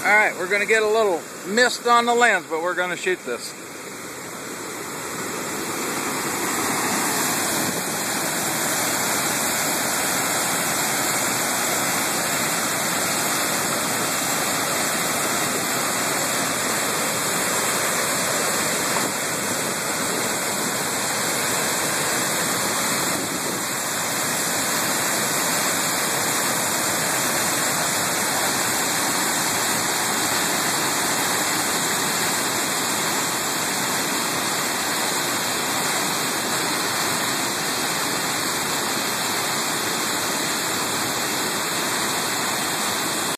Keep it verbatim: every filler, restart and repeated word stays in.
Alright, we're going to get a little mist on the lens, but we're going to shoot this.